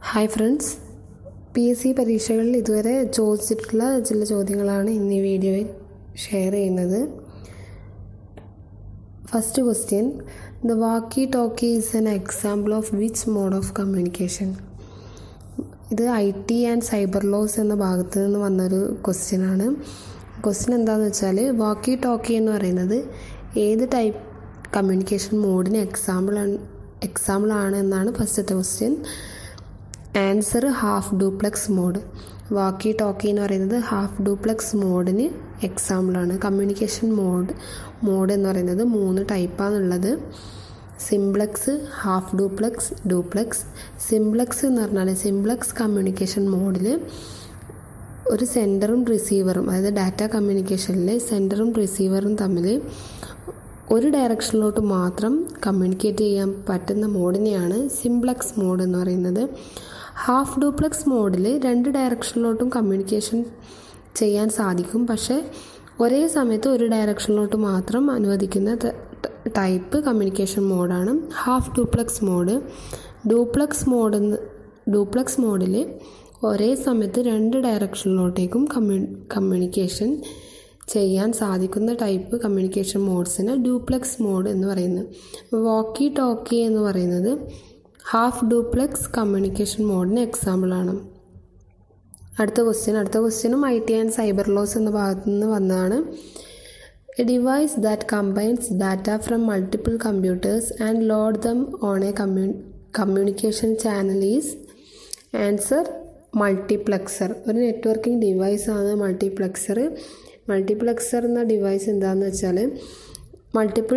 Hi friends, PSC പരീക്ഷകളിൽ ഇതുവരെ ചോദിച്ചിട്ടുള്ള ചില ചോദ്യങ്ങളാണ് ഇന്ന് ഈ വീഡിയോയിൽ ഷെയർ ചെയ്യുന്നത്. First question, the walkie talkie is an example of which mode of communication? ഇത് IT ആൻഡ് സൈബർ ലോസ് എന്ന ഭാഗത്ത് നിന്ന് വന്നൊരു ക്വസ്റ്റ്യനാണ്. ക്വസ്റ്റ്യൻ എന്താണെന്ന് വെച്ചാൽ, വാക്കി ടോക്കി എന്ന് പറയുന്നത് ഏത് ടൈപ്പ് കമ്മ്യൂണിക്കേഷൻ മോഡിന് എക്സാമ്പിൾ ആണ് എന്നാണ് ഫസ്റ്റത്തെ question. Answer half duplex mode. Walkie talkie എന്ന് പറയുന്നത് ഹാഫ് ഡ്യൂപ്ലെക്സ് മോഡിന് എക്സാമ്പിളാണ്. കമ്മ്യൂണിക്കേഷൻ മോഡ് എന്ന് പറയുന്നത് 3 ടൈപ്പാണുള്ളത്: simplex, half duplex, duplex. Simplex എന്ന് പറഞ്ഞാൽ സിംപ്ലക്സ് കമ്മ്യൂണിക്കേഷൻ മോഡിൽ ഒരു സെൻഡറും റിസീവറും, അതായത് ഡാറ്റ കമ്മ്യൂണിക്കേഷനിൽ സെൻഡറും റിസീവറും തമ്മിൽ ഒരു ഡയറക്ഷനിലോട്ട് മാത്രം കമ്മ്യൂണിക്കേറ്റ് ചെയ്യാൻ പറ്റുന്ന മോഡിനെയാണ് സിംപ്ലക്സ് മോഡ് എന്ന് പറയുന്നത്. ഹാഫ് ഡ്യൂപ്ലെക്സ് മോഡിൽ 2 ഡയറക്ഷനിലോട്ടും കമ്മ്യൂണിക്കേഷൻ ചെയ്യാൻ സാധിക്കും, പക്ഷേ ഒരേ സമയത്ത് ഒരു ഡയറക്ഷനിലോട്ട് മാത്രം അനുവദിക്കുന്ന ടൈപ്പ് കമ്മ്യൂണിക്കേഷൻ മോഡാണ് ഹാഫ് ഡ്യൂപ്ലെക്സ് മോഡ്. ഡ്യൂപ്ലെക്സ് മോഡിൽ ഒരേ സമയത്ത് 2 ഡയറക്ഷനിലോട്ടേക്കും കമ്മ്യൂണിക്കേഷൻ ചെയ്യാൻ സാധിക്കുന്ന ടൈപ്പ് കമ്മ്യൂണിക്കേഷൻ മോഡ്സിന് ഡ്യൂപ്ലെക്സ് മോഡ് എന്ന് പറയുന്നത്. വാക്കി ടോക്കി എന്ന് പറയുന്നത് ഹാഫ് ഡ്യൂപ്ലെക്സ് കമ്മ്യൂണിക്കേഷൻ മോഡിന് എക്സാമ്പിളാണ്. അടുത്ത ക്വസ്റ്റ്യനും IT ആൻഡ് സൈബർ ലോസ് എന്ന ഭാഗത്തു നിന്ന് വന്നതാണ്. A device that combines data from multiple computers and load them on a communication channel is. Answer multiplexer. ഒരു നെറ്റ്വർക്കിംഗ് ഡിവൈസാണ് മൾട്ടിപ്ലക്സർ എന്ന ഡിവൈസ് എന്താണെന്ന് വെച്ചാൽ, മൾട്ടിപ്പിൾ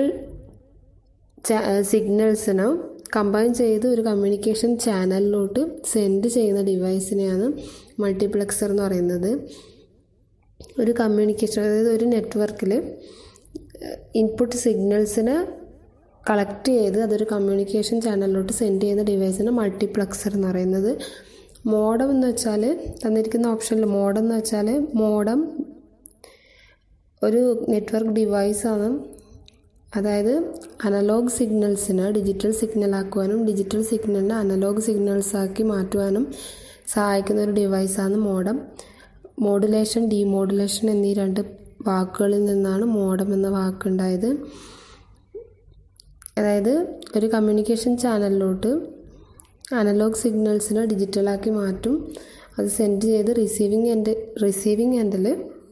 സിഗ്നൽസിനെ കമ്പൈൻ ചെയ്ത് ഒരു കമ്മ്യൂണിക്കേഷൻ ചാനലിലോട്ട് സെൻഡ് ചെയ്യുന്ന ഡിവൈസിനെയാണ് മൾട്ടിപ്ലക്സർ എന്ന് പറയുന്നത്. ഒരു കമ്മ്യൂണിക്കേഷൻ, അതായത് ഒരു നെറ്റ്വർക്കിൽ ഇൻപുട്ട് സിഗ്നൽസിനെ കളക്ട് ചെയ്ത് അതൊരു കമ്മ്യൂണിക്കേഷൻ ചാനലിലോട്ട് സെൻഡ് ചെയ്യുന്ന ഡിവൈസിന് മൾട്ടിപ്ലക്സർ എന്ന് പറയുന്നത്. മോഡം എന്ന് വെച്ചാൽ, തന്നിരിക്കുന്ന ഓപ്ഷനിൽ മോഡം എന്ന് വെച്ചാൽ, മോഡം ഒരു നെറ്റ്വർക്ക് ഡിവൈസാണ്. അതായത് അനലോഗ് സിഗ്നൽസിന് ഡിജിറ്റൽ സിഗ്നലാക്കുവാനും ഡിജിറ്റൽ സിഗ്നലിനെ അനലോഗ് സിഗ്നൽസാക്കി മാറ്റുവാനും സഹായിക്കുന്ന ഒരു ഡിവൈസാണ് മോഡം. മോഡുലേഷൻ, ഡീമോഡുലേഷൻ എന്നീ 2 വാക്കുകളിൽ നിന്നാണ് മോഡം എന്ന വാക്കുണ്ടായത്. അതായത് ഒരു കമ്മ്യൂണിക്കേഷൻ ചാനലിലോട്ട് അനലോഗ് സിഗ്നൽസിനെ ഡിജിറ്റലാക്കി മാറ്റും. അത് സെൻഡ് ചെയ്ത് റിസീവിങ് എൻഡിൽ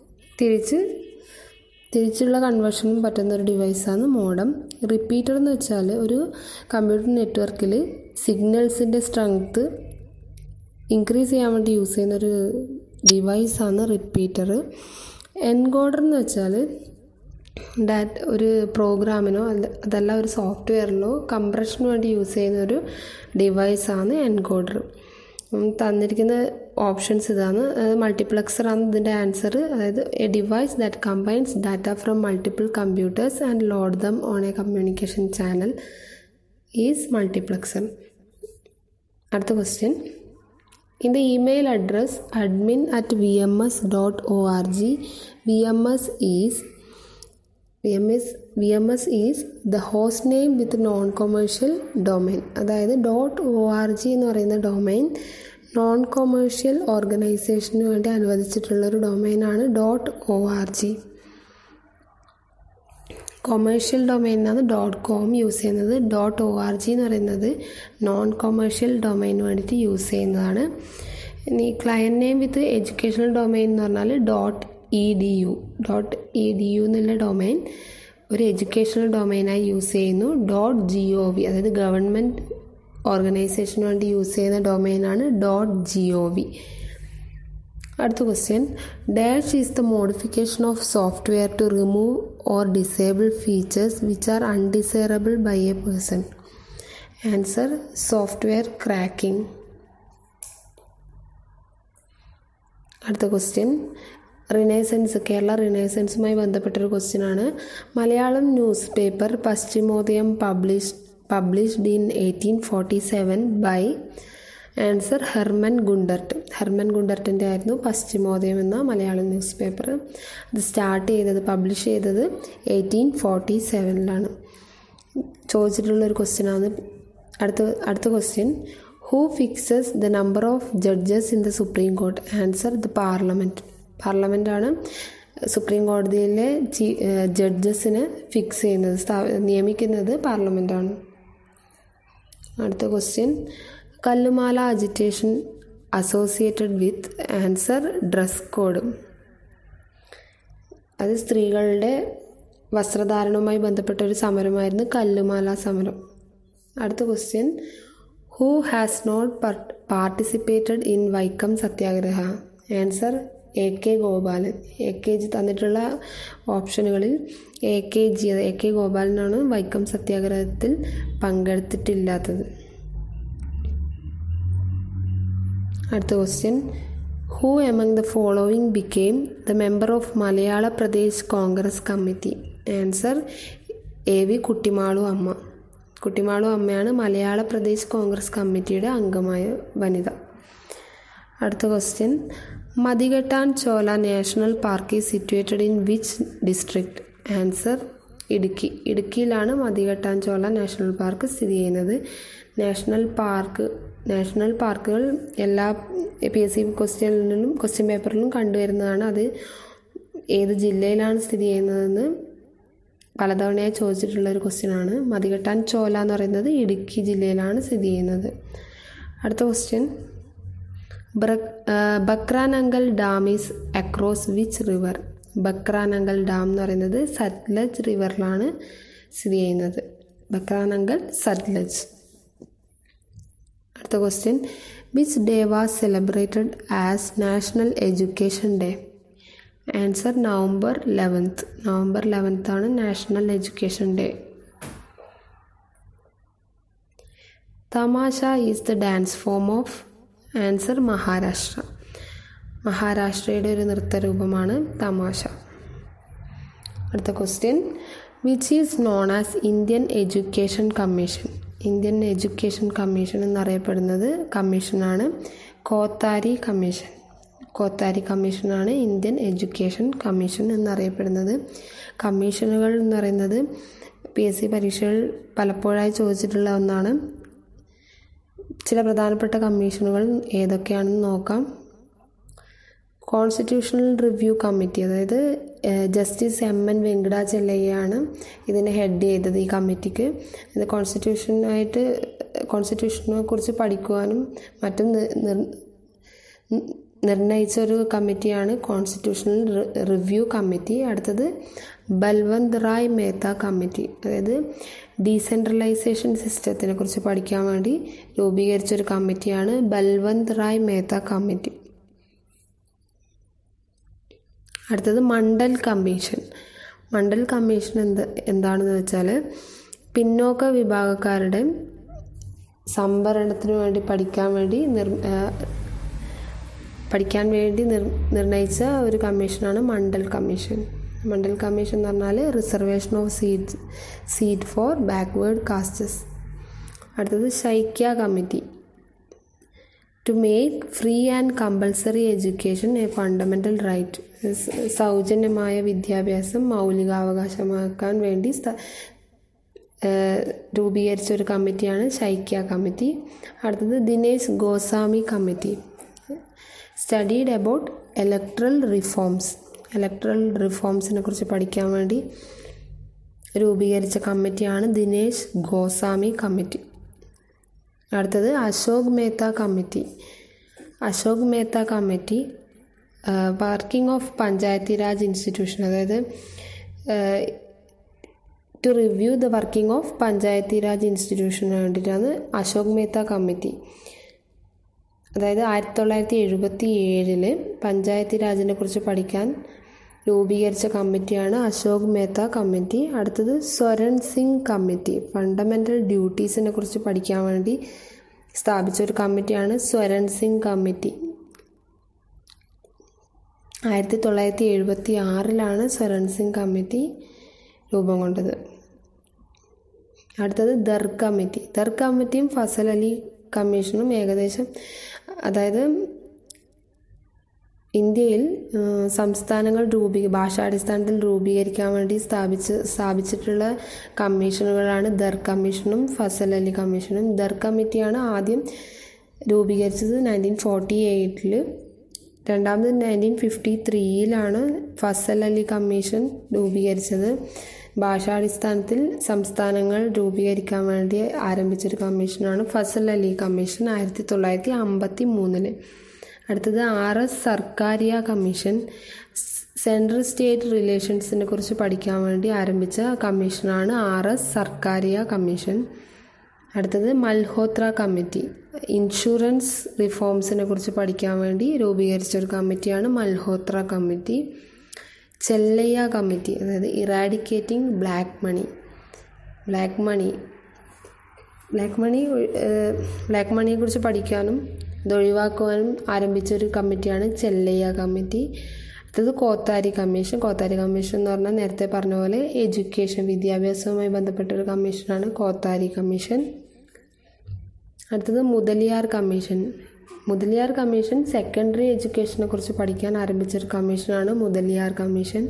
തിരിച്ചുള്ള കൺവേർഷനും പറ്റുന്ന ഒരു ഡിവൈസാണ് മോഡം. റിപ്പീറ്റർ എന്ന് വെച്ചാൽ, ഒരു കമ്പ്യൂട്ടർ നെറ്റ്വർക്കിൽ സിഗ്നൽസിൻ്റെ സ്ട്രെങ്ത്ത് ഇൻക്രീസ് ചെയ്യാൻ വേണ്ടി യൂസ് ചെയ്യുന്നൊരു ഡിവൈസാണ് റിപ്പീറ്റർ. എൻകോഡർ എന്ന് വെച്ചാൽ, ഒരു പ്രോഗ്രാമിനോ അതല്ല ഒരു സോഫ്റ്റ്വെയറിലോ കംപ്രഷന് വേണ്ടി യൂസ് ചെയ്യുന്ന ഒരു ഡിവൈസാണ് എൻകോഡർ. തന്നിരിക്കുന്ന ഓപ്ഷൻസ് ഇതാണ്. മൾട്ടിപ്ലക്സറാണ് ഇതിൻ്റെ ആൻസർ. അതായത് a device that combines data from multiple computers and load them on a communication channel is multiplexer. അടുത്ത question, in the email address admin@vms.org, VMS is the host name with non-commercial domain. അതായത് .org എന്ന് പറയുന്ന domain non commercial ഓർഗനൈസേഷന് വേണ്ടി അനുവദിച്ചിട്ടുള്ളൊരു ഡൊമൈനാണ് .org. Commercial ഡൊമൈനാണ് .com use ചെയ്യുന്നത്. .org എന്ന് പറയുന്നത് നോൺ കൊമേഴ്ഷ്യൽ ഡൊമൈന് വേണ്ടിയിട്ട് യൂസ് ചെയ്യുന്നതാണ്. ഇനി client name with educational domain എന്ന് പറഞ്ഞാൽ .edu എന്നുള്ള ഡൊമൈൻ ഒരു എഡ്യൂക്കേഷണൽ ഡൊമൈനായി യൂസ് ചെയ്യുന്നു. .gov, അതായത് ഗവൺമെൻറ് ഓർഗനൈസേഷന് വേണ്ടി യൂസ് ചെയ്യുന്ന ഡൊമൈനാണ് .gov. അടുത്ത question, dash is the modification of software to remove or disable features which are undesirable by a person. Answer software cracking. അടുത്ത ക്വസ്റ്റ്യൻ, കേരള റിനൈസൻസുമായി ബന്ധപ്പെട്ടൊരു ക്വസ്റ്റ്യനാണ്. Malayalam news paper Paschimodayam published in 1847 by. Answer Hermann ഗുണ്ടർട്ടിൻ്റെ ആയിരുന്നു പശ്ചിമോദയം എന്ന മലയാളം ന്യൂസ് പേപ്പർ. അത് publish ചെയ്തത് 1847 ചോദിച്ചിട്ടുള്ളൊരു ക്വസ്റ്റ്യനാണ്. അടുത്ത question, who fixes the number of judges in the supreme court? Answer the parliament. പാർലമെൻറ്റാണ് സുപ്രീം കോടതിയിലെ ജഡ്ജസിനെ ഫിക്സ് ചെയ്യുന്നത്, നിയമിക്കുന്നത് പാർലമെൻറ്റാണ്. അടുത്ത question, Kallumala agitation associated with? Answer dress code. അത് സ്ത്രീകളുടെ വസ്ത്രധാരണവുമായി ബന്ധപ്പെട്ട ഒരു സമരമായിരുന്നു കല്ലുമാല സമരം. അടുത്ത question, who has not participated in Vaikom Satyagraha? Answer A K Gopalan. A K G തന്നിട്ടുള്ള ഓപ്ഷനുകളിൽ എ കെ ഗോപാലനാണ് വൈക്കം സത്യാഗ്രഹത്തിൽ പങ്കെടുത്തിട്ടില്ലാത്തത്. അടുത്ത question, who among the following became the member of Malayala Pradesh Congress committee? Answer A V Kuttimalu Amma. Kuttimalu അമ്മയാണ് മലയാള പ്രദേശ് കോൺഗ്രസ് കമ്മിറ്റിയുടെ അംഗമായ വനിത. അടുത്ത question, Mathikettan Chola national park is situated in which district? Answer Idukki. ഇടുക്കിയിലാണ് മതികെട്ടാൻ ചോല നാഷണൽ പാർക്ക് സ്ഥിതി ചെയ്യുന്നത്. നാഷണൽ പാർക്കുകൾ എല്ലാ PSC ക്വസ്റ്റ്യൻ പേപ്പറിലും കണ്ടുവരുന്നതാണ്. അത് ഏത് ജില്ലയിലാണ് സ്ഥിതി ചെയ്യുന്നതെന്ന് പലതവണയായി ചോദിച്ചിട്ടുള്ളൊരു ക്വസ്റ്റ്യനാണ്. മതികെട്ടാൻ ചോല എന്ന് പറയുന്നത് ഇടുക്കി ജില്ലയിലാണ് സ്ഥിതി ചെയ്യുന്നത്. അടുത്ത question, Bhakra Nangal dam is across which river? Bhakra Nangal dam എന്ന് പറയുന്നത് സത്ലജ് റിവറിലാണ് സ്ഥിതി ചെയ്യുന്നത്. ബക്രാനങ്കൽ സത്ലജ്. അടുത്ത question, which day was celebrated as national education day? Answer November 11th. November 11th ആണ് national education day. Tamasha is the dance form of? Answer Maharashtra. മഹാരാഷ്ട്രയുടെ ഒരു നൃത്തരൂപമാണ് തമാശ. അടുത്ത question, which is known as Indian education commission? Indian education commission എന്നറിയപ്പെടുന്നത് കമ്മീഷനാണ് Kothari commission. Kothari കമ്മീഷനാണ് Indian education commission എന്നറിയപ്പെടുന്നത്. കമ്മീഷനുകൾ എന്ന് പറയുന്നത് PSC പരീക്ഷകൾ പലപ്പോഴായി ചോദിച്ചിട്ടുള്ള ഒന്നാണ്. ചില പ്രധാനപ്പെട്ട കമ്മീഷനുകൾ ഏതൊക്കെയാണെന്ന് നോക്കാം. കോൺസ്റ്റിറ്റ്യൂഷണൽ റിവ്യൂ കമ്മിറ്റി, അതായത് ജസ്റ്റിസ് MN വെങ്കടാചലയ്യാണ് ഇതിനെ ഹെഡ് ചെയ്തത്. ഈ കമ്മിറ്റിക്ക് ഇത് കോൺസ്റ്റിറ്റ്യൂഷനെ കുറിച്ച് പഠിക്കുവാനും മറ്റും നിർണയിച്ച ഒരു കമ്മിറ്റിയാണ് കോൺസ്റ്റിറ്റ്യൂഷണൽ റിവ്യൂ കമ്മിറ്റി. അടുത്തത് ബൽവന്ത് റായ് മേത്ത കമ്മിറ്റി, അതായത് ഡീസെൻട്രലൈസേഷൻ സിസ്റ്റത്തിനെ കുറിച്ച് പഠിക്കാൻ വേണ്ടി രൂപീകരിച്ചൊരു കമ്മിറ്റിയാണ് ബൽവന്ത് റായ് മേത്ത കമ്മിറ്റി. അടുത്തത് മണ്ഡൽ കമ്മീഷൻ. മണ്ഡൽ കമ്മീഷൻ എന്താണെന്ന് വെച്ചാൽ പിന്നോക്ക വിഭാഗക്കാരുടെ സംവരണത്തിന് വേണ്ടി പഠിക്കാൻ വേണ്ടി നിർണയിച്ച ഒരു കമ്മീഷനാണ് മണ്ഡൽ കമ്മീഷൻ. മണ്ഡൽ കമ്മീഷൻ എന്ന് പറഞ്ഞാൽ reservation of seat for backward castes. അടുത്തത് Saikia committee, to make free and compulsory education a fundamental right. സൗജന്യമായ വിദ്യാഭ്യാസം മൗലികാവകാശമാക്കാൻ വേണ്ടി രൂപീകരിച്ച ഒരു കമ്മിറ്റിയാണ് ശൈക്യ കമ്മിറ്റി. അടുത്തത് Dinesh Goswami committee, studied about electoral റിഫോംസിനെ കുറിച്ച് പഠിക്കാൻ വേണ്ടി രൂപീകരിച്ച കമ്മിറ്റിയാണ് ദിനേശ് ഗോസ്വാമി കമ്മിറ്റി. അടുത്തത് Ashok Mehta committee working of Panchayati Raj institution, അതായത് to review the working of Panchayati Raj ഇൻസ്റ്റിറ്റ്യൂഷന് വേണ്ടിയിട്ടാണ് അശോക് മേത്ത കമ്മിറ്റി. അതായത് 1977 പഞ്ചായത്തി രാജിനെ കുറിച്ച് പഠിക്കാൻ രൂപീകരിച്ച കമ്മിറ്റിയാണ് അശോക് മേത്ത കമ്മിറ്റി. അടുത്തത് സ്വരൺ സിംഗ് കമ്മിറ്റി, ഫണ്ടമെൻ്റൽ ഡ്യൂട്ടീസിനെ കുറിച്ച് പഠിക്കാൻ വേണ്ടി സ്ഥാപിച്ച ഒരു കമ്മിറ്റിയാണ് സ്വരൺ സിംഗ് കമ്മിറ്റി. 1976 സ്വരൺ സിംഗ് കമ്മിറ്റി രൂപം കൊണ്ടത്. അടുത്തത് ദർ കമ്മിറ്റിയും ഫസൽ അലി കമ്മീഷനും ഏകദേശം, അതായത് ഇന്ത്യയിൽ സംസ്ഥാനങ്ങൾ ഭാഷാടിസ്ഥാനത്തിൽ രൂപീകരിക്കാൻ വേണ്ടി സ്ഥാപിച്ചിട്ടുള്ള കമ്മീഷനുകളാണ് ദർ കമ്മീഷനും ഫസൽ അലി കമ്മീഷനും. ദർ കമ്മിറ്റിയാണ് ആദ്യം രൂപീകരിച്ചത് 1948. രണ്ടാമത് 1953 ഫസൽ അലി കമ്മീഷൻ രൂപീകരിച്ചത്. ഭാഷാടിസ്ഥാനത്തിൽ സംസ്ഥാനങ്ങൾ രൂപീകരിക്കാൻ വേണ്ടി ആരംഭിച്ചൊരു കമ്മീഷനാണ് ഫസൽ അലി കമ്മീഷൻ 1953. അടുത്തത് RS Sarkaria commission. Central state റിലേഷൻസിനെ കുറിച്ച് പഠിക്കാൻ വേണ്ടി ആരംഭിച്ച കമ്മീഷനാണ് RS സർക്കാരിയ കമ്മീഷൻ. അടുത്തത് മൽഹോത്ര കമ്മിറ്റി. ഇൻഷുറൻസ് റിഫോംസിനെ കുറിച്ച് പഠിക്കാൻ വേണ്ടി രൂപീകരിച്ച ഒരു കമ്മിറ്റിയാണ് മൽഹോത്ര കമ്മിറ്റി. ചെല്ലയ്യ കമ്മിറ്റി, അതായത് ഇറാഡിക്കേറ്റിംഗ് ബ്ലാക്ക് മണിയെ കുറിച്ച് പഠിക്കാനും ഇത് ഒഴിവാക്കുവാനും ആരംഭിച്ച ഒരു കമ്മിറ്റിയാണ് ചെല്ലയ്യ കമ്മിറ്റി. അടുത്തത് കോത്താരി കമ്മീഷൻ എന്ന് പറഞ്ഞാൽ നേരത്തെ പറഞ്ഞ പോലെ എഡ്യൂക്കേഷൻ, വിദ്യാഭ്യാസവുമായി ബന്ധപ്പെട്ട ഒരു കമ്മീഷനാണ് കോത്താരി കമ്മീഷൻ. അടുത്തത് മുതലിയാർ കമ്മീഷൻ സെക്കൻഡറി എഡ്യൂക്കേഷനെ കുറിച്ച് പഠിക്കാൻ ആരംഭിച്ചൊരു കമ്മീഷനാണ് മുതലിയാർ കമ്മീഷൻ.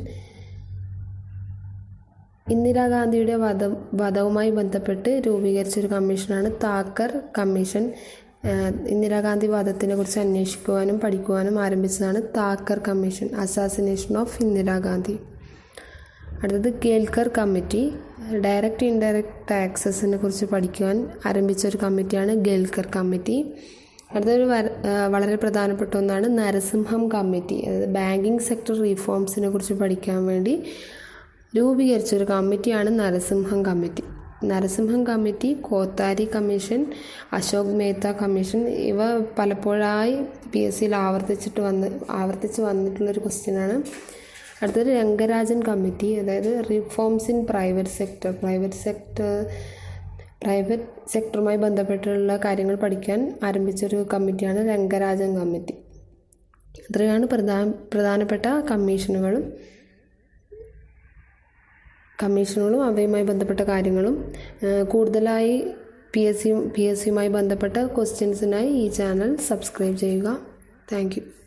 ഇന്ദിരാഗാന്ധിയുടെ വധവുമായി ബന്ധപ്പെട്ട് രൂപീകരിച്ചൊരു കമ്മീഷനാണ് താക്കർ കമ്മീഷൻ. ഇന്ദിരാഗാന്ധി വധത്തിനെ കുറിച്ച് അന്വേഷിക്കുവാനും പഠിക്കുവാനും ആരംഭിച്ചതാണ് Thakkar commission, assassination of Indira Gandhi. അടുത്തത് കേൽക്കർ കമ്മിറ്റി. ഡയറക്റ്റ് ഇൻഡയറക്റ്റ് ടാക്സസിനെ കുറിച്ച് പഠിക്കുവാൻ ആരംഭിച്ച ഒരു കമ്മിറ്റിയാണ് ഗേൽക്കർ കമ്മിറ്റി. അടുത്തൊരു വളരെ പ്രധാനപ്പെട്ട ഒന്നാണ് നരസിംഹം കമ്മിറ്റി. അതായത് ബാങ്കിങ് സെക്ടർ റീഫോംസിനെ കുറിച്ച് പഠിക്കാൻ വേണ്ടി രൂപീകരിച്ചൊരു കമ്മിറ്റിയാണ് Narasimham committee, Kothari commission, Ashok Mehta commission ഇവ പലപ്പോഴായി PSCയിൽ ആവർത്തിച്ച് വന്നിട്ടുള്ളൊരു ക്വസ്റ്റ്യനാണ്. അടുത്തത് രംഗരാജൻ കമ്മിറ്റി. അതായത് റിഫോംസ് ഇൻ പ്രൈവറ്റ് സെക്ടറുമായി ബന്ധപ്പെട്ടുള്ള കാര്യങ്ങൾ പഠിക്കാൻ ആരംഭിച്ചൊരു കമ്മിറ്റിയാണ് രംഗരാജൻ കമ്മിറ്റി. ഇത്രയാണ് പ്രധാനപ്പെട്ട കമ്മീഷനുകളും അവയുമായി ബന്ധപ്പെട്ട കാര്യങ്ങളും. കൂടുതലായി PSCയുമായി ബന്ധപ്പെട്ട ക്വസ്റ്റ്യൻസിനായി ഈ ചാനൽ സബ്സ്ക്രൈബ് ചെയ്യുക. Thank U.